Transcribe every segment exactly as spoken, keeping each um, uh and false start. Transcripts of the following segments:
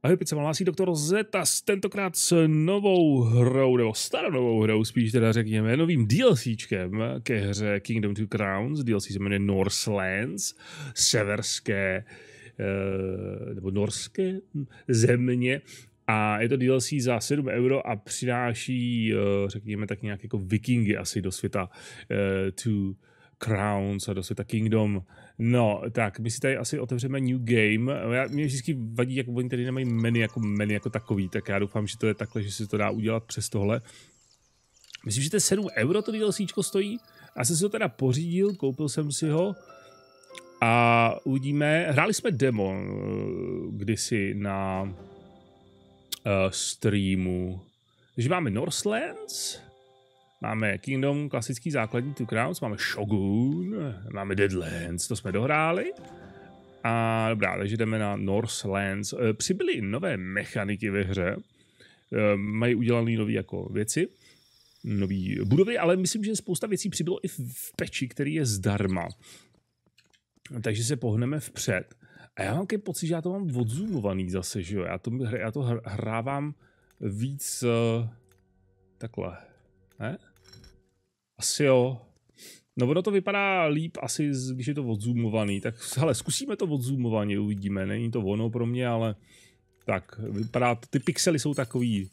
Ahoj, pizza, hlásí doktor Zetas, tentokrát s novou hrou, nebo staronovou hrou, spíš teda řekněme, novým DLCčkem ke hře Kingdom Two Crowns. D L C se jmenuje Northlands, severské, eh, nebo norské země. A je to D L C za sedm euro a přináší, řekněme, tak nějak jako vikingy asi do světa uh, Two Crowns a do světa Kingdom. No, tak my si tady asi otevřeme New Game. Já, mě vždycky vadí, jak oni tady nemají menu jako menu jako takový, tak já doufám, že to je takhle, že si to dá udělat přes tohle. Myslím, že to je sedm euro to DLCčko stojí. Já jsem si ho teda pořídil, koupil jsem si ho a uvidíme. Hráli jsme demo kdysi na Uh, streamu. Takže máme Northlands, máme Kingdom, klasický základní Two Crowns, máme Shogun, máme Deadlands, to jsme dohráli. A dobrá, takže jdeme na Northlands. Uh, přibyly nové mechaniky ve hře, uh, mají udělané nové jako věci, nové budovy, ale myslím, že spousta věcí přibylo i v peči, který je zdarma. Takže se pohneme vpřed. A já mám takový pocit, že já to mám odzoomovaný zase, že jo? Já to, já to hrávám víc uh, takhle, ne? Asi jo. No ono to vypadá líp asi, když je to odzoomovaný. Tak hele, zkusíme to odzoomovaně, uvidíme. Není to ono pro mě, ale tak, vypadá to, ty pixely jsou takový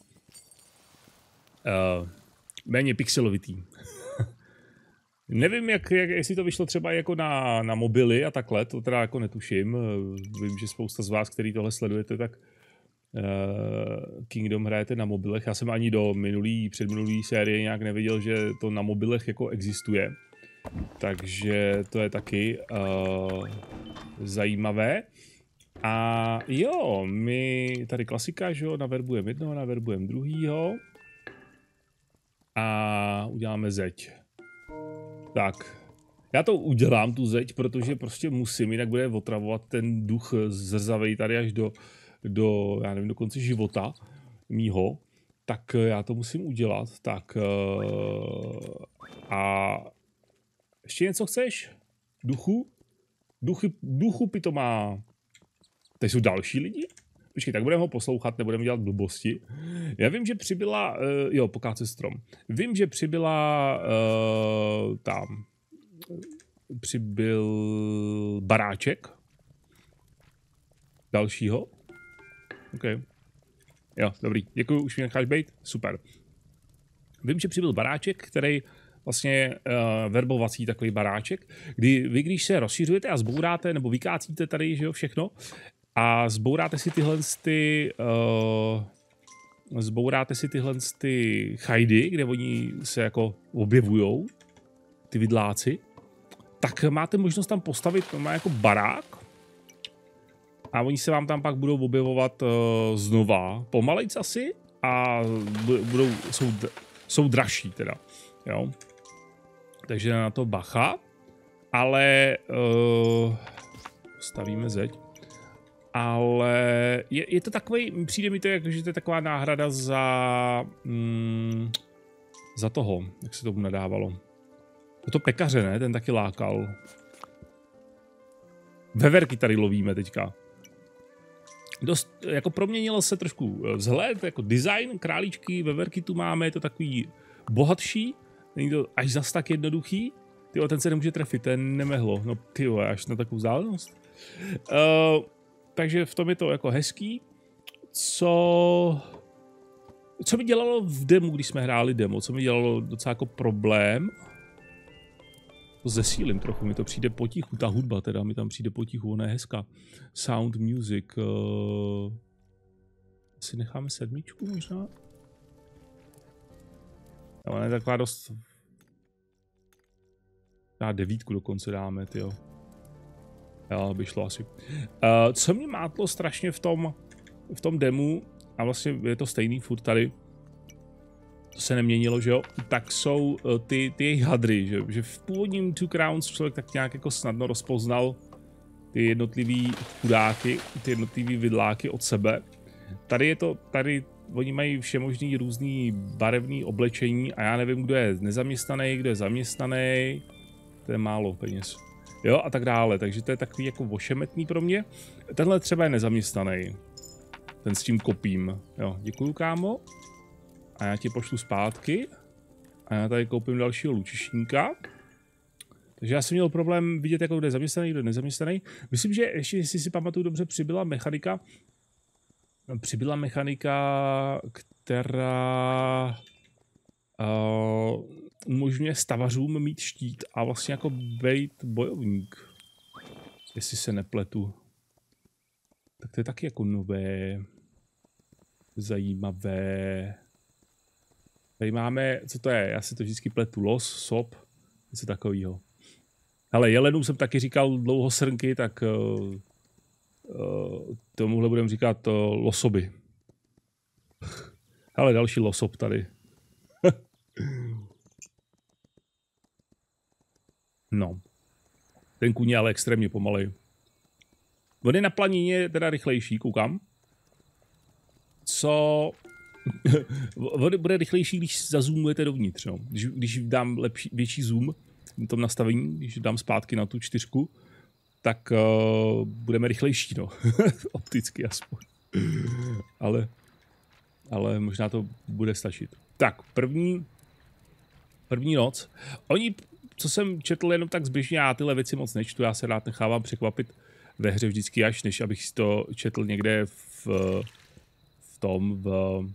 uh, méně pixelovitý. Nevím, jak, jak, jestli to vyšlo třeba jako na, na mobily a takhle, to teda jako netuším. Vím, že spousta z vás, který tohle sledujete, tak uh, Kingdom hrajete na mobilech. Já jsem ani do minulý, předminulý série nějak nevěděl, že to na mobilech jako existuje. Takže to je taky uh, zajímavé. A jo, my tady klasika, že jo, naverbujeme jednoho, naverbujeme druhýho. A uděláme zeď. Tak, já to udělám, tu zeď, protože prostě musím, jinak bude otravovat ten duch zrzavej tady až do, do, já nevím, do konce života mýho. Tak já to musím udělat, tak a ještě něco chceš? Duchu? Duchy, duchu pitomá. Tady jsou další lidi? Počkej, tak budeme ho poslouchat, nebudeme dělat blbosti. Já vím, že přibyla, uh, jo, pokácet strom. Vím, že přibyla uh, tam, přibyl baráček dalšího. OK. Jo, dobrý, děkuji, už mi necháš bejt? Super. Vím, že přibyl baráček, který vlastně uh, verbovací takový baráček, kdy vy, když se rozšířujete a zbouráte, nebo vykácíte tady, že jo, všechno, a zbouráte si tyhle ty, uh, zbouráte si tyhle ty chajdy, kde oni se jako objevujou, ty vidláci, tak máte možnost tam postavit, má jako barák a oni se vám tam pak budou objevovat uh, znova, pomalejc asi, a budou, jsou, jsou dražší teda, jo. Takže na to bacha, ale uh, stavíme zeď. Ale je, je to takový, přijde mi to, jako, že to je taková náhrada za, mm, za toho, jak se tomu nadávalo. To pekaře, ne? Ten taky lákal. Veverky tady lovíme teďka. Dost, jako proměnilo se trošku vzhled, jako design, králíčky, veverky tu máme, je to takový bohatší, není to až zas tak jednoduchý. Tyjo, ten se nemůže trefit, ten nemehlo, no tyjo, až na takovou vzdálenost. Uh, Takže v tom je to jako hezký. Co, co mi dělalo v demo, když jsme hráli demo? Co mi dělalo docela jako problém? To zesílím trochu, mi to přijde potichu. Ta hudba teda mi tam přijde potichu, ona je hezká. Sound music. Uh, asi necháme sedmičku možná? No, ona je taková dost... Já devítku dokonce dáme, tyjo. Jo, by šlo asi. Uh, co mě mátlo strašně v tom, v tom demu, a vlastně je to stejný furt tady, to se neměnilo, že jo, tak jsou uh, ty, ty jejich hadry, že, že v původním Two Crowns člověk tak nějak jako snadno rozpoznal ty jednotlivý chudáky, ty jednotlivý vidláky od sebe. Tady je to, tady oni mají všemožný různý barevný oblečení a já nevím, kdo je nezaměstnaný, kdo je zaměstnaný, to je málo peněz. Jo, a tak dále, takže to je takový jako ošemetný pro mě. Tenhle třeba je nezaměstnaný. Ten s tím kopím. Jo, děkuju, kámo. A já ti pošlu zpátky. A já tady koupím dalšího lučišníka. Takže já jsem měl problém vidět, jako kdo je zaměstnaný, kdo je nezaměstnaný. Myslím, že ještě, jestli si pamatuju dobře, přibyla mechanika, přibyla mechanika, která uh, umožňuje stavařům mít štít a vlastně jako být bojovník. Jestli se nepletu. Tak to je taky jako nové, zajímavé. Tady máme, co to je? Já si to vždycky pletu. Los, sop, něco takového. Ale jelenům jsem taky říkal dlouho srnky, tak uh, uh, tomuhle budeme říkat uh, losoby. Ale další losob tady. No. Ten kůň je ale extrémně pomalej. On je na planině teda rychlejší, koukám. Co... On bude rychlejší, když zazoomujete dovnitř. No. Když, když dám lepší, větší zoom v tom nastavení, když dám zpátky na tu čtyřku, tak uh, budeme rychlejší, no. Opticky aspoň. ale, ale možná to bude stačit. Tak, první, první noc. Oni, co jsem četl jenom tak zběžně, já tyhle věci moc nečtu, já se rád nechávám překvapit ve hře vždycky až, než abych si to četl někde v, v tom, v,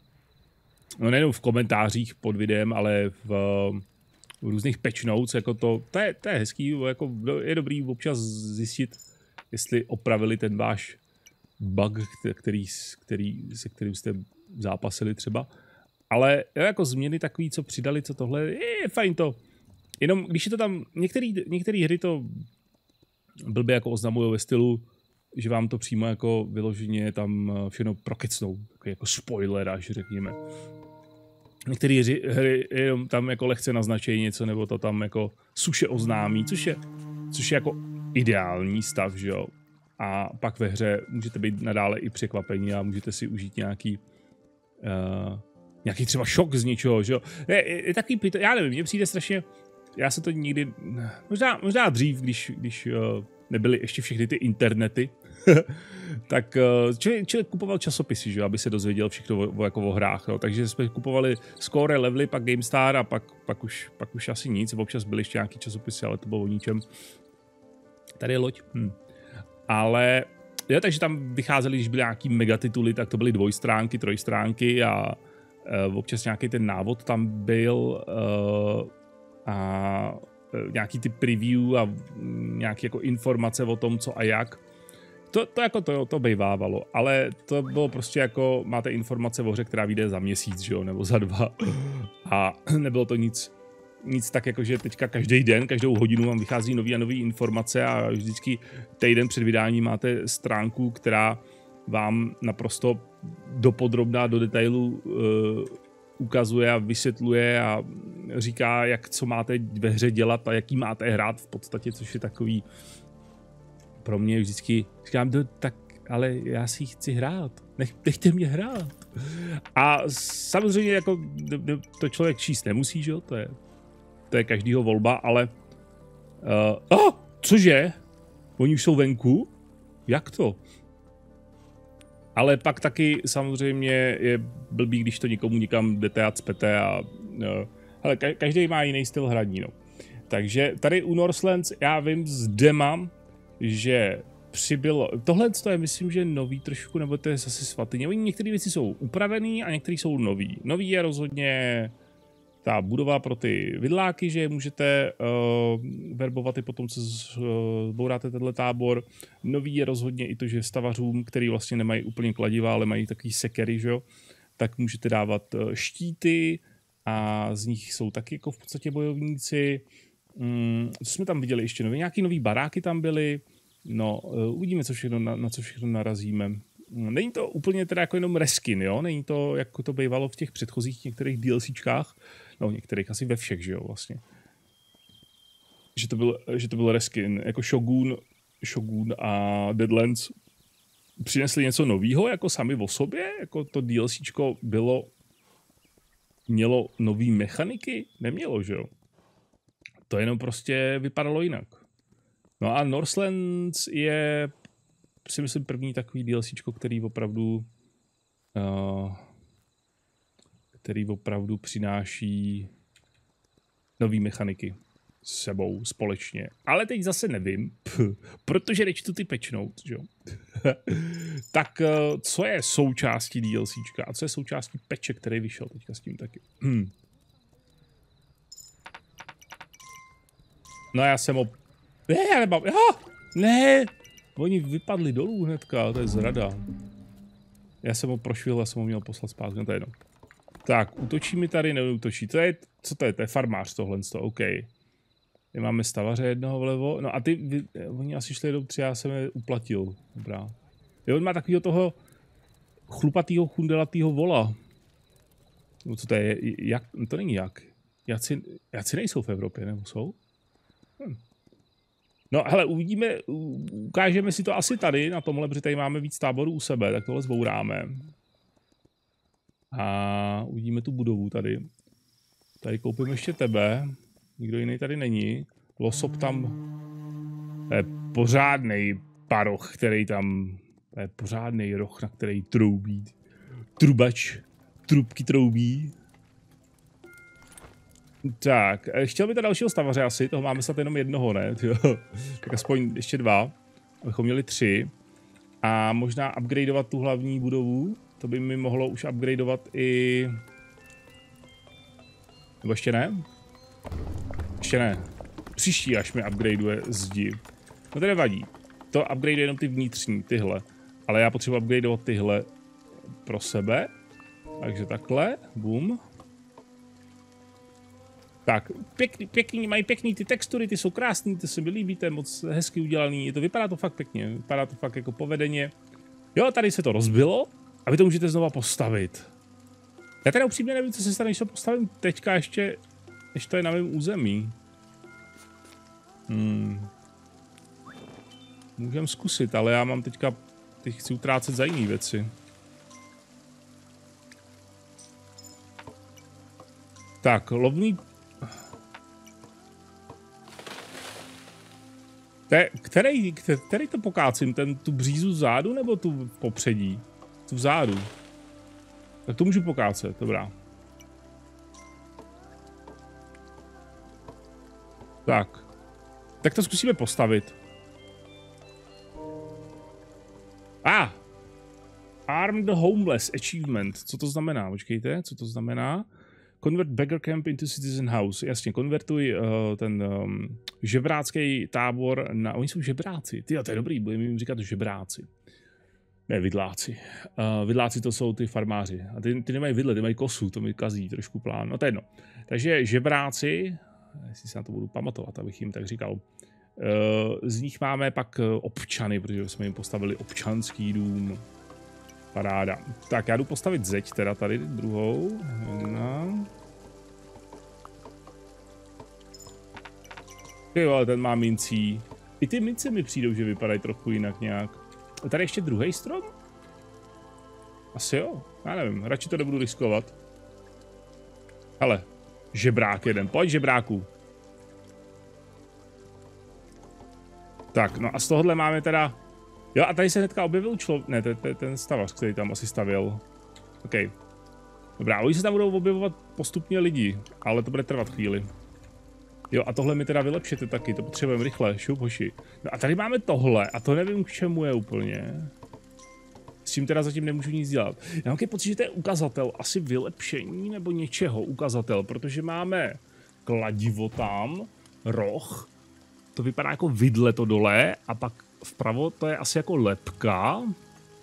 no nejenom v komentářích pod videem, ale v, v různých patch notes, jako to, to je, to je hezký, jako je dobrý občas zjistit, jestli opravili ten váš bug, který, který, se kterým jste zápasili třeba. Ale jako změny takový, co přidali, co tohle, je, je fajn to. Jenom když je to tam, některé některé hry to blbě jako oznamují ve stylu, že vám to přímo jako vyloženě tam všechno prokecnou. Takový jako spoiler, až řekněme. Některé hry jenom tam jako lehce naznačí něco, nebo to tam jako suše oznámí, což je, což je jako ideální stav, že jo. A pak ve hře můžete být nadále i překvapení a můžete si užít nějaký uh, nějaký třeba šok z něčeho, že jo. Je, je, je takový, já nevím, mně přijde strašně, já se to nikdy, možná, možná dřív, když, když uh, nebyly ještě všechny ty internety, tak uh, člověk, člověk kupoval časopisy, že, aby se dozvěděl všechno o, o, jako o hrách. No. Takže jsme kupovali Score, Levely, pak GameStar a pak, pak, už, pak už asi nic. Občas byly ještě nějaký časopisy, ale to bylo o ničem. Tady je loď. Hm. Ale jo, takže tam vycházely, když byly nějaký megatituly, tak to byly dvojstránky, trojstránky a uh, občas nějaký ten návod tam byl uh, a uh, nějaký ty preview a um, nějaké jako informace o tom, co a jak. To, to jako to, to bejvávalo, ale to bylo prostě jako, máte informace o hře, která vyjde za měsíc, že jo, nebo za dva. A nebylo to nic, nic tak jako, že teďka každý den, každou hodinu vám vychází nový a nový informace a vždycky týden před vydáním máte stránku, která vám naprosto dopodrobná, do detailu uh, ukazuje a vysvětluje a říká, jak co máte ve hře dělat a jaký máte hrát v podstatě, což je takový pro mě vždycky, říkám, tak ale já si chci hrát, Nech, nechte mě hrát. A samozřejmě jako to člověk číst nemusí, že jo, to je, to je každýho volba, ale uh, oh, cože? Oni už jsou venku? Jak to? Ale pak taky samozřejmě je blbý, když to nikomu nikam jdete a cpete a uh, hele, každý má jiný styl hraní, no. Takže tady u Northlands já vím z dema, že přibylo, tohle to je myslím, že nový trošku, nebo to je zase svatyně. Oni některé věci jsou upravený a některé jsou nový. Nový je rozhodně ta budova pro ty vidláky, že je můžete uh, verbovat i potom, co zbouráte tenhle tábor. Nový je rozhodně i to, že stavařům, který vlastně nemají úplně kladiva, ale mají takový sekery, že jo, tak můžete dávat štíty a z nich jsou taky jako v podstatě bojovníci. Mm, co jsme tam viděli ještě nový? Nějaký nový baráky tam byly. No, uvidíme, co všechno, na, na co všechno narazíme. Není to úplně teda jako jenom reskin, jo? Není to, jako to bývalo v těch předchozích některých DLCčkách. No, některých asi ve všech, že jo, vlastně. Že to byl, že to byl reskin. Jako Shogun, Shogun a Deadlands přinesli něco novýho, jako sami o sobě? Jako to DLCčko bylo, mělo nový mechaniky? Nemělo, že jo? To jenom prostě vypadalo jinak. No a Northlands je, si myslím, první takový DLCčko, který opravdu uh, který opravdu přináší nový mechaniky s sebou společně. Ale teď zase nevím, pff, protože nečtu ty patch notes, jo. Tak uh, co je součástí DLCčka a co je součástí patche, který vyšel teďka s tím taky? Hmm. No já jsem ho... Ne, já nemám... Aha, ne! Oni vypadli dolů hnedka, to je zrada. Já jsem ho prošvil, já jsem ho měl poslat zpátky, no to je jedno. Tak, útočí mi tady, neútočí. To je, co to je? To je farmář tohle, OK. My máme stavaře jednoho vlevo. No a ty, vy, oni asi šli do tři, já jsem je uplatil. Dobrá. Jo, on má takového toho chlupatýho, chundelatýho vola. No co to je? Jak? No to není jak. Jaci, jaci nejsou v Evropě, nebo jsou? Hm. No hele, uvidíme, ukážeme si to asi tady, na tomhle, protože tady máme víc táborů u sebe, tak tohle zbouráme. A uvidíme tu budovu tady. Tady koupím ještě tebe. Nikdo jiný tady není. Losop tam... To je pořádnej paroch, který tam... To je pořádnej roh, na který troubí. Trubač. Trubky troubí. Tak, chtěl by to dalšího stavaře asi, toho máme snad jenom jednoho, ne? Tak aspoň ještě dva, abychom měli tři. A možná upgradeovat tu hlavní budovu, to by mi mohlo už upgradeovat i... Nebo ještě ne? Ještě ne. Příští, až mi upgradeuje zdi. No to nevadí. To upgradeuje jenom ty vnitřní, tyhle. Ale já potřebuji upgradeovat tyhle pro sebe. Takže takhle, boom. Tak, pěkný, pěkný, mají pěkný ty textury, ty jsou krásný, ty se mi líbí, to je moc hezky udělaný, to vypadá to fakt pěkně, vypadá to fakt jako povedeně. Jo, tady se to rozbilo a vy to můžete znova postavit. Já teda upřímně nevím, co se stane, když to postavím teďka ještě, než to je na mém území. Hmm. Můžeme zkusit, ale já mám teďka, teď chci utrácet za jiné věci. Tak, lovný... Te, který, který to pokácím? Ten, tu břízu vzadu nebo tu popředí? Tu vzadu. Tak to můžu pokácet, dobrá. Tak. Tak to zkusíme postavit. A! Ah! Armed Homeless Achievement. Co to znamená? Počkejte, co to znamená? Convert Beggar Camp into Citizen House. Jasně, konvertuj uh, ten um, žebrácký tábor na... Oni jsou žebráci. Tyjo, to je dobrý, budeme jim říkat žebráci. Ne, vidláci. Uh, vidláci to jsou ty farmáři. A ty, ty nemají vidle, ty mají kosu, to mi kazí trošku plán. No to je jedno. Takže žebráci, jestli se na to budu pamatovat, abych jim tak říkal. Uh, z nich máme pak občany, protože jsme jim postavili občanský dům. Paráda. Tak já jdu postavit zeď teda tady druhou. No. Jo, ale ten má mincí. I ty mince mi přijdou, že vypadají trochu jinak nějak. A tady ještě druhý strom? Asi jo. Já nevím, radši to nebudu riskovat. Hele, žebrák jeden. Pojď žebráku. Tak, no a z tohohle máme teda... Jo, a tady se hnedka objevil člověk, ne, to je ten stavař, který tam asi stavěl. OK. Dobrá, oni se tam budou objevovat postupně lidi, ale to bude trvat chvíli. Jo, a tohle mi teda vylepšíte taky, to potřebujeme rychle, šup hoši. No a tady máme tohle, a to nevím, k čemu je úplně. S tím teda zatím nemůžu nic dělat. Já mám takový pocit, že to je ukazatel, asi vylepšení nebo něčeho ukazatel, protože máme kladivo tam, roh, to vypadá jako vidle to dole, a pak vpravo to je asi jako lebka. Uh,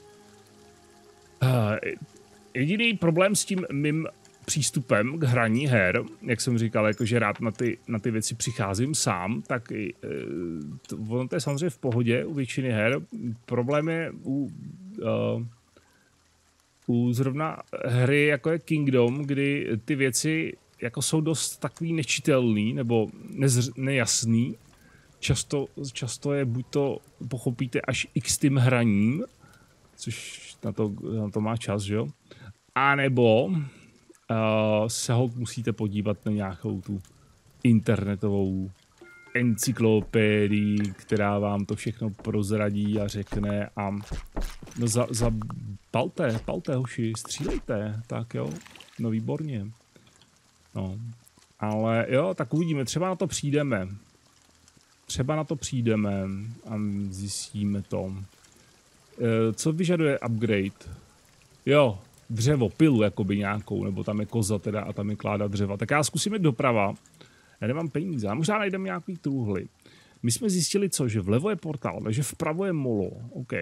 jediný problém s tím mým přístupem k hraní her, jak jsem říkal, jakože rád na ty, na ty věci přicházím sám, tak uh, to, ono to je samozřejmě v pohodě u většiny her. Problém je u, uh, u zrovna hry jako je Kingdom, kdy ty věci jako jsou dost takový nečitelný nebo nezř, nejasný. Často, často je buď to pochopíte až x tím hraním, což na to, na to má čas, že jo? A nebo uh, se ho musíte podívat na nějakou tu internetovou encyklopédii, která vám to všechno prozradí a řekne a no za, za palte, palte hoši, střílejte, tak jo, no výborně. No, ale jo, tak uvidíme, třeba na to přijdeme. Třeba na to přijdeme a zjistíme to. E, co vyžaduje upgrade? Jo, dřevo, pilu jakoby nějakou, nebo tam je koza teda a tam je kláda dřeva. Tak já zkusím jít doprava. Já nemám peníze, a možná najdeme nějaký truhly. My jsme zjistili co, že vlevo je portál, takže vpravo je molo. OK.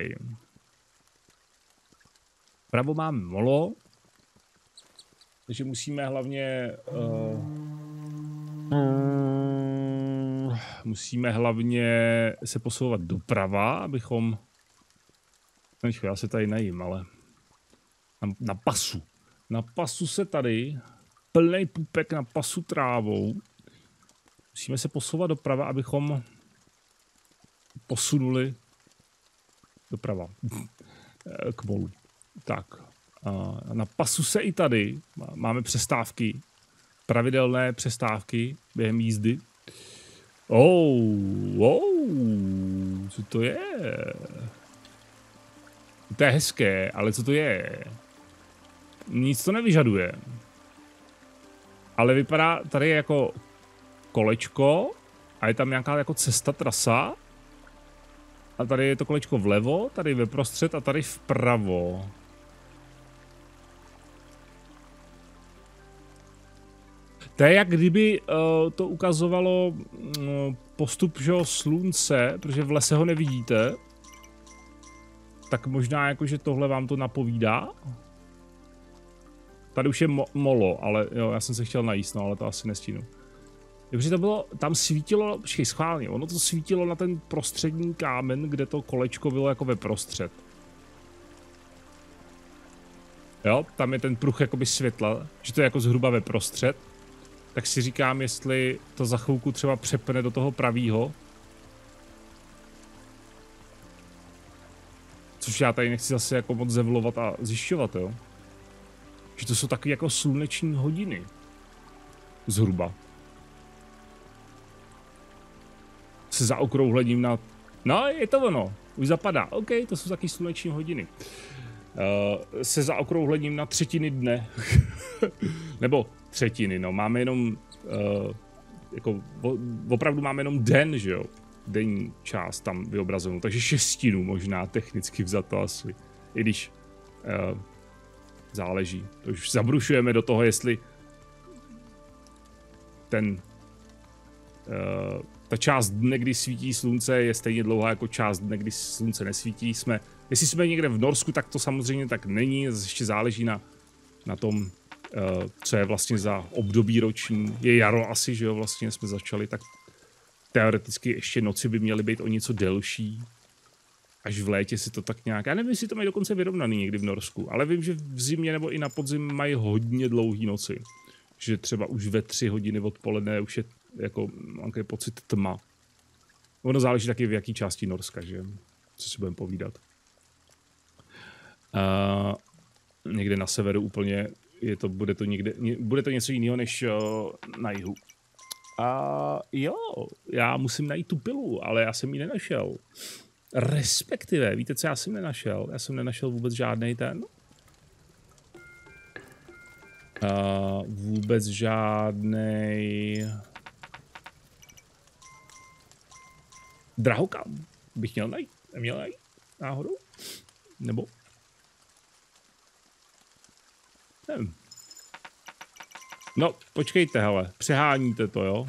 Vpravo máme molo. Takže musíme hlavně... Uh, musíme hlavně se posouvat doprava, abychom... Nečko, já se tady najím, ale... Na, na pasu. Na pasu se tady... Plnej pupek na pasu trávou. Musíme se posouvat doprava, abychom... posunuli... doprava. K molu. Tak. Na pasu se i tady. Máme přestávky. Pravidelné přestávky během jízdy. Oh, oh, co to je? To je hezké, ale co to je? Nic to nevyžaduje. Ale vypadá tady jako kolečko a je tam nějaká jako cesta, trasa. A tady je to kolečko vlevo, tady ve prostřed a tady vpravo. To je jak kdyby uh, to ukazovalo uh, postup že, slunce, protože v lese ho nevidíte. Tak možná jakože tohle vám to napovídá. Tady už je mo molo, ale jo, já jsem se chtěl najíst, no, ale to asi nestínu. Takže to bylo, tam svítilo, počkej, schválně, ono to svítilo na ten prostřední kámen, kde to kolečko bylo jako ve prostřed. Jo, tam je ten pruh jakoby světla, že to je jako zhruba ve prostřed. Tak si říkám, jestli to za chvilku třeba přepne do toho pravýho. Což já tady nechci zase jako moc zevlovat a zjišťovat, jo. Že to jsou takové jako sluneční hodiny. Zhruba. Se zaokrouhlením na... No, je to ono. Už zapadá. OK, to jsou taky sluneční hodiny. Uh, se zaokrouhlením na třetiny dne. Nebo třetiny, no. Máme jenom... Uh, jako, opravdu máme jenom den, že jo. Denní část tam vyobrazenou. Takže šestinu možná technicky vzato asi. I když... Uh, záleží. To už zabrušujeme do toho, jestli... Ten... Uh, ta část dne, kdy svítí slunce, je stejně dlouhá jako část dne, kdy slunce nesvítí. Jsme, jestli jsme někde v Norsku, tak to samozřejmě tak není. Ještě záleží na, na tom, uh, co je vlastně za období roční. Je jaro asi, že jo, vlastně jsme začali, tak teoreticky ještě noci by měly být o něco delší. Až v létě si to tak nějak... Já nevím, jestli to mají dokonce vyrovnaný někdy v Norsku, ale vím, že v zimě nebo i na podzim mají hodně dlouhý noci. Že třeba už ve tři hodiny odpoledne už je jako, mám pocit, tma. Ono záleží taky v jaký části Norska, že? Co si budeme povídat. Uh, někde na severu úplně je to, bude to někde, bude to něco jiného než uh, na jihu. A uh, jo, já musím najít tu pilu, ale já jsem ji nenašel. Respektive, víte, co já jsem nenašel? Já jsem nenašel vůbec žádnej ten. Uh, vůbec žádnej... Drahokam bych měl najít. Neměl najít náhodou? Nebo? Nevím. No, počkejte, hele. Přeháníte to, jo?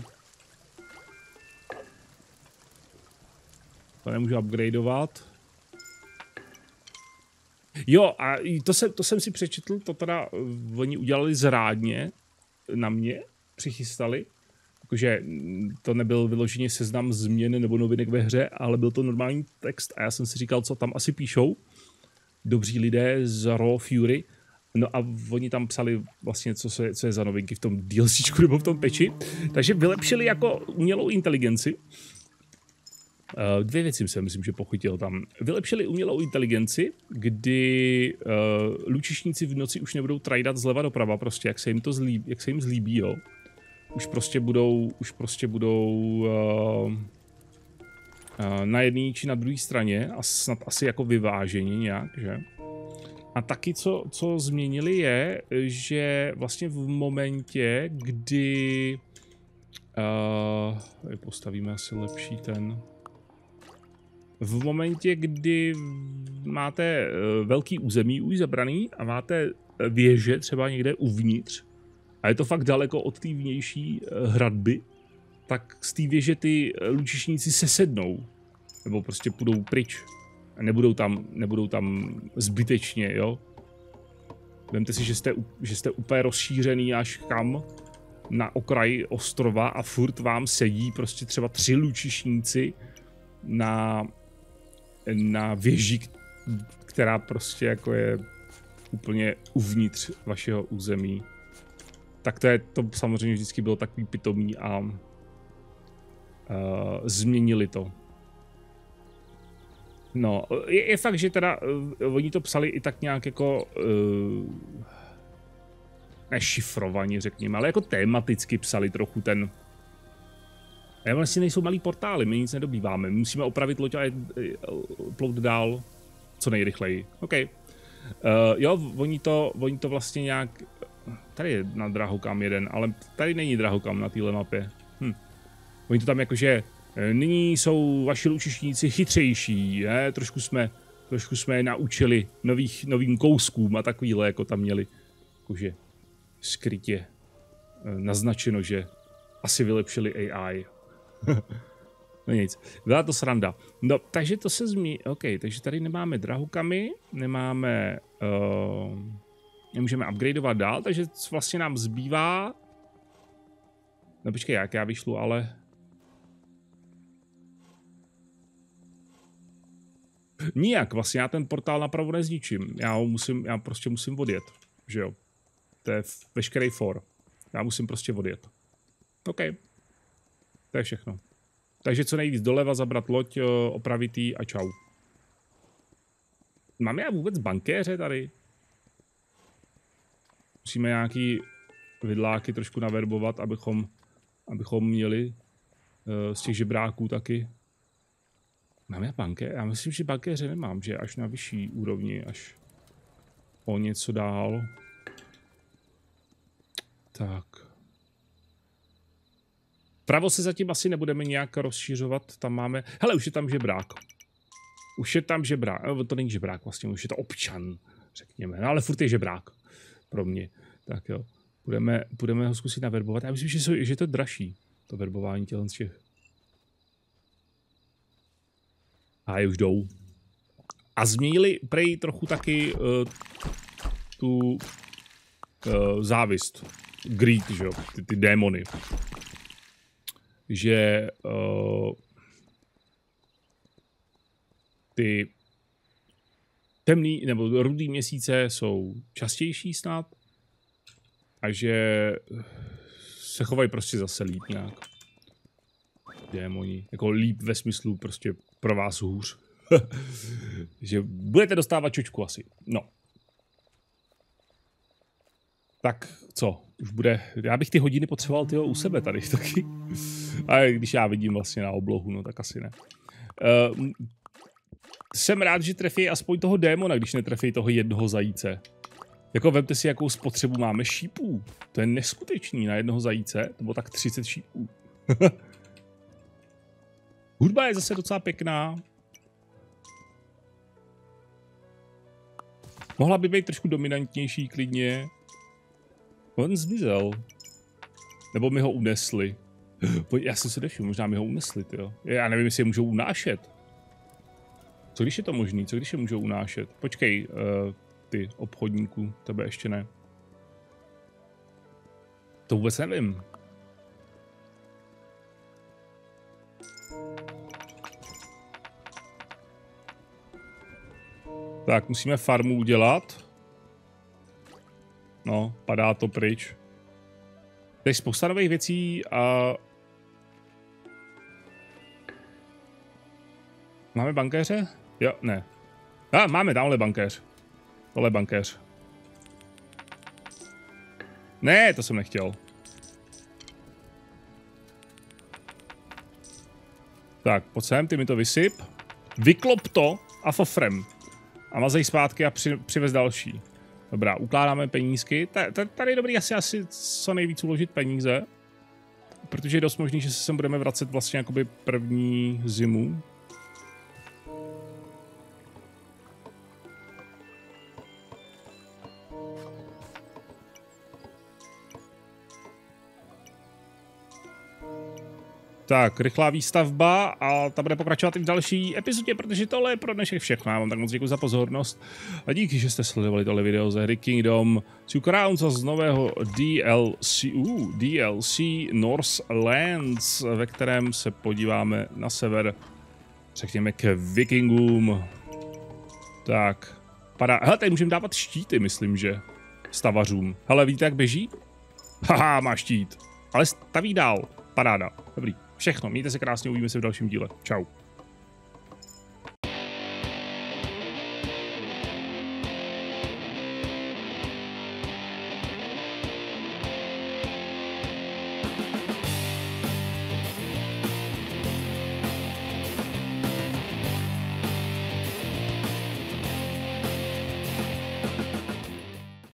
To nemůžu upgradeovat. Jo, a to jsem, to jsem si přečetl, to teda oni udělali zrádně na mě, přichystali. Jakože to nebyl vyloženě seznam změn nebo novinek ve hře, ale byl to normální text a já jsem si říkal, co tam asi píšou. Dobří lidé z Raw Fury. No a oni tam psali vlastně, co, se, co je za novinky v tom DLCčku nebo v tom peči. Takže vylepšili jako umělou inteligenci. Uh, dvě věci jsem, myslím, že pochytil tam. Vylepšili umělou inteligenci, kdy uh, lučišníci v noci už nebudou trajdat zleva doprava, prostě, jak se jim to zlíbí, jak se jim zlíbí, jo. už prostě budou, už prostě budou uh, uh, na jedné či na druhé straně a snad asi jako vyvážení nějak, že? A taky, co, co změnili je, že vlastně v momentě, kdy uh, postavíme asi lepší ten... V momentě, kdy máte uh, velký území už zabraný a máte věže třeba někde uvnitř a je to fakt daleko od té vnější uh, hradby, tak z té věže ty lučišníci sesednou. Nebo prostě půjdou pryč. A nebudou tam, nebudou tam zbytečně, jo. Vemte si, že jste, že jste úplně rozšířený až kam na okraji ostrova a furt vám sedí prostě třeba tři lučišníci na, na věži, která prostě jako je úplně uvnitř vašeho území. Tak to je, to samozřejmě vždycky bylo takový pitomý a uh, změnili to. No, je, je fakt, že teda uh, oni to psali i tak nějak jako uh, nešifrovaně, řekněme, ale jako tematicky psali trochu ten. A vlastně nejsou malý portály, my nic nedobýváme, my musíme opravit loď a plout dál co nejrychleji. OK. Uh, jo, oni to, oni to vlastně nějak, tady je na drahokam jeden, ale tady není drahokam na téhle mapě. Hm. Oni to tam jakože nyní jsou vaši lučišníci chytřejší, ne? Trošku jsme, trošku jsme je naučili nových, novým kouskům a takovýhle jako tam měli jakože skrytě naznačeno, že asi vylepšili A I. No nic, byla to sranda. No, takže to se zmí... OK, takže tady nemáme drahokamy, nemáme... Uh, nemůžeme upgradeovat dál, takže vlastně nám zbývá... No počkej, jak já vyšlu, ale... Nijak, vlastně já ten portál napravo nezničím. Já ho musím, já prostě musím odjet, že jo. To je veškerý for. Já musím prostě odjet. OK. To je všechno. Takže co nejvíc doleva, zabrat loď, opravit jí a čau. Máme já vůbec bankéře tady? Musíme nějaký vidláky trošku naverbovat, abychom, abychom měli uh, z těch žebráků taky. Mám já bankéře? Já myslím, že bankéře nemám, že až na vyšší úrovni, až o něco dál. Tak. Pravo se zatím asi nebudeme nějak rozšířovat, tam máme... Hele, už je tam žebrák. Už je tam žebrák, no, to není žebrák vlastně, už je to občan, řekněme, no, ale furt je žebrák pro mě. Tak jo, budeme, budeme ho zkusit naverbovat. Já myslím, že, jsou, že je to dražší, to verbování tělen z těch. A je už jdou. A změnili prej trochu taky uh, tu uh, závist. Greed, že jo, ty, ty démony. Že uh, ty temný nebo rudý měsíce jsou častější snad a že se chovají prostě zase líp nějak. Démoni. Jako líp ve smyslu prostě pro vás hůř. Že budete dostávat čočku asi. No. Tak co? Už bude... Já bych ty hodiny potřeboval tyho u sebe tady taky. A když já vidím vlastně na oblohu, no tak asi ne. Uh, jsem rád, že trefí aspoň toho démona, když netrefí toho jednoho zajíce. Jako vemte si, jakou spotřebu máme šípů. To je neskutečný na jednoho zajíce. To bylo tak třicet šípů. Hudba je zase docela pěkná. Mohla by být trošku dominantnější klidně. On zmizel. Nebo mi ho unesli. Já jsem se nevšiml, možná mi ho unesli, tyjo. Já nevím, jestli je můžou unášet. Co když je to možný? Co když je můžou unášet? Počkej, uh, ty obchodníků, tebe ještě ne. To vůbec nevím. Tak, musíme farmu udělat. No, padá to pryč. Tady spousta nových věcí a... Máme bankéře? Jo, ne. A, máme, tamhle bankéř. Tohle je bankéř. Ne, to jsem nechtěl. Tak, pojď sem, ty mi to vysyp. Vyklop to a fofrem. A mazej zpátky a při, přivez další. Dobrá, ukládáme penízky. Tady je dobrý asi, asi co nejvíc uložit peníze. Protože je dost možný, že se sem budeme vracet vlastně jakoby první zimu. Tak, rychlá výstavba a ta bude pokračovat i v další epizodě, protože tohle je pro dnešek všechno. Já vám tak moc děkuji za pozornost a díky, že jste sledovali tohle video ze hry Kingdom Two Crowns a z nového D L C, uh, D L C Northlands, ve kterém se podíváme na sever, řekněme k vikingům. Tak, padá. Hele, tady můžeme dávat štíty, myslím, že stavařům. Hele, víte, jak běží? Haha, má štít. Ale staví dál. Paráda. Dobrý. Všechno. Mějte se krásně, uvidíme se v dalším díle. Čau.